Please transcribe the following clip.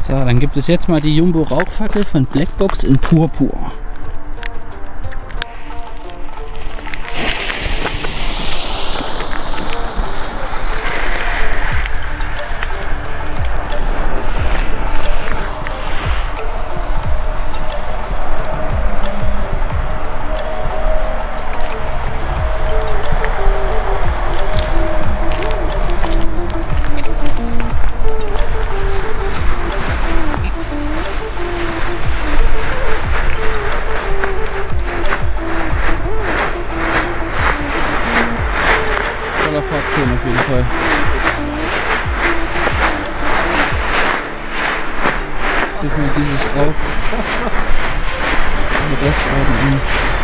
So, dann gibt es jetzt mal die Jumbo Rauchfackel von Blackbox in Purpur. Fraktion auf jeden Fall. Sprich mal dieses Rauch. Mit Rostscheiben an.